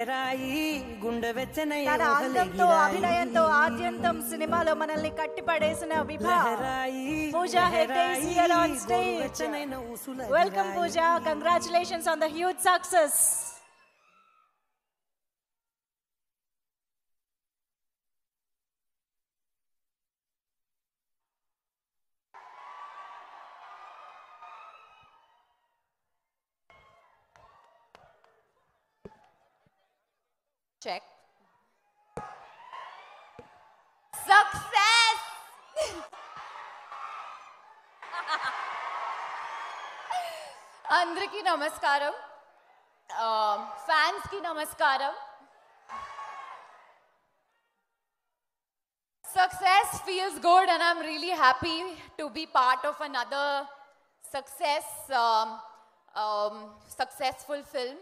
తన అందంతో అభినయంతో ఆద్యంతం సినిమాలో మనల్ని కట్టిపడేసిన విభా Pooja Hegde is here on stage. Welcome Pooja, congratulations on the huge success. Check. Success! Andriki namaskaram. Fans ki namaskaram. Success feels good and I'm really happy to be part of another successful film.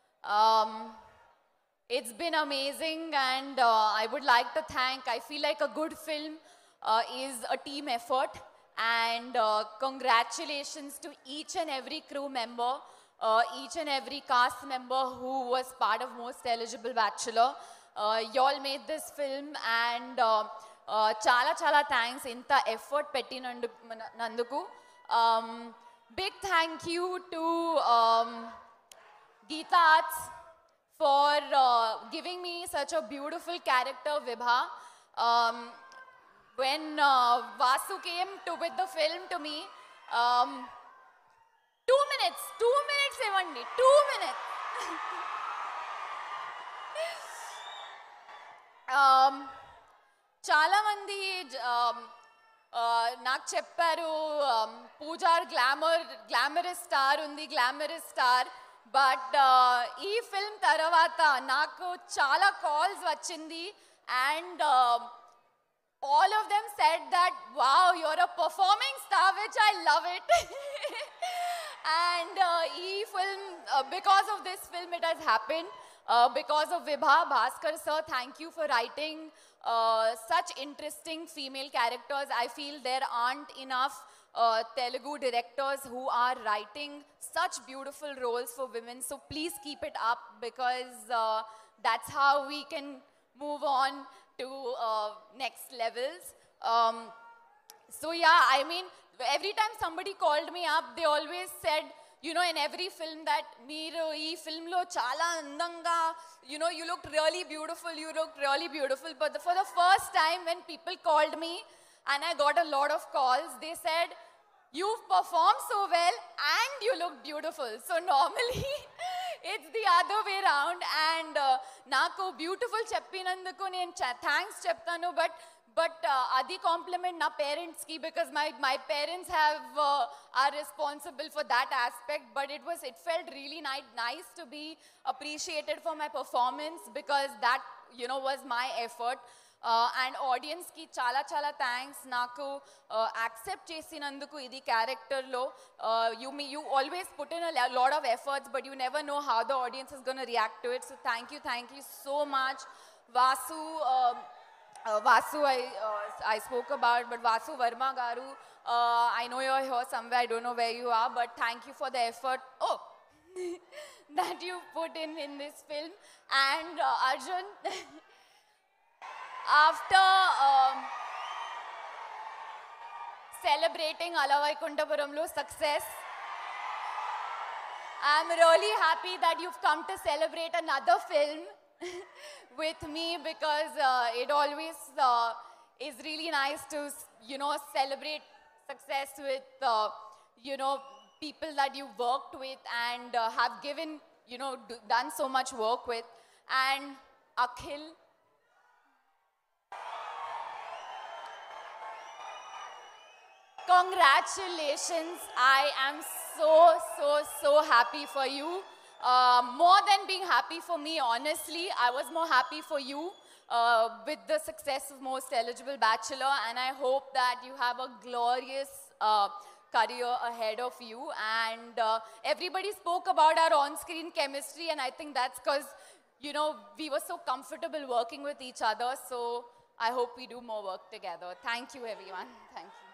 It's been amazing and I would like to thank, I feel like a good film is a team effort and congratulations to each and every crew member, each and every cast member who was part of Most Eligible Bachelor. Y'all made this film and chala thanks inta effort pettinanduku. Big thank you to Geeta Arts for giving me such a beautiful character, Vibha. When Vasu came with the film to me, 2 minutes, evandi, 2 minutes. Chala mandi నాకు చెప్పారు Pooja glamorous star ఉంది, glamorous star. But ఈ film తర్వాత నాకు చాలా calls వచ్చింది and all of them said that wow, you're a performing star, which I love it. And because of this film it has happened, because of Vibha. Bhaskar sir, thank you for writing such interesting female characters. I feel there aren't enough Telugu directors who are writing such beautiful roles for women. So please keep it up because that's how we can move on to next levels. So yeah, I mean, every time somebody called me up, they always said, you know, in every film that meeru ee film lo chala andanga, you know, you looked really beautiful, but for the first time when people called me and I got a lot of calls, they said, you've performed so well and you look beautiful. So normally it's the other way around and naku beautiful cheppinanduku nen thanks cheptanu, but adi compliment na parents ki, because my parents are responsible for that aspect. But it felt really nice to be appreciated for my performance because that, you know, was my effort. And audience ki chala thanks naku accept chesinanduku idi character lo. You always put in a lot of efforts, but you never know how the audience is going to react to it. So thank you so much. Vasu I spoke about, but Vasu Verma garu, I know you're here somewhere, I don't know where you are, but thank you for the effort that you put in this film. And Arjun, after celebrating Alavaikundapuramlo success, I'm really happy that you've come to celebrate another film with me because it always is really nice to, you know, celebrate success with, you know, people that you worked with and have given, you know, done so much work with. And Akhil, congratulations. I am so happy for you. More than being happy for me, honestly, I was more happy for you with the success of Most Eligible Bachelor, and I hope that you have a glorious career ahead of you. And everybody spoke about our on-screen chemistry, and I think that's because, you know, we were so comfortable working with each other. So I hope we do more work together. Thank you, everyone. Thank you.